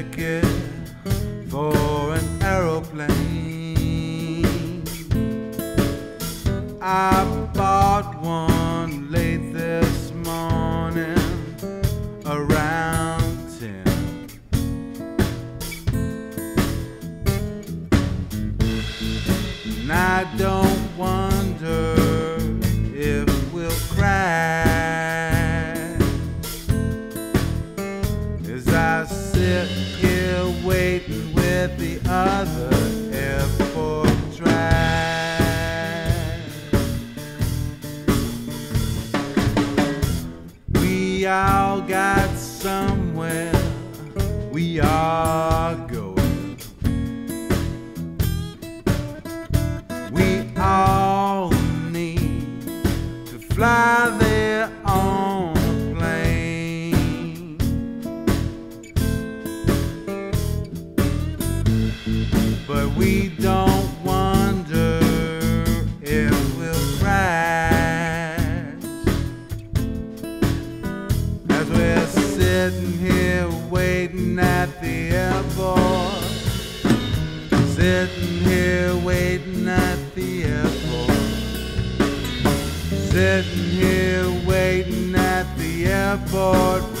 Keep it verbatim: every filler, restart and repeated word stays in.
ticket for an aeroplane. I bought one late this morning around ten. And I don't wonder if we'll crash as I sit here waiting with the other airport trash. We all got somewhere we are going. We all need to fly there on a plane. But we don't wonder if we'll crash as we're sitting here waiting at the airport. Sitting here waiting at the airport. Sitting here waiting at the airport.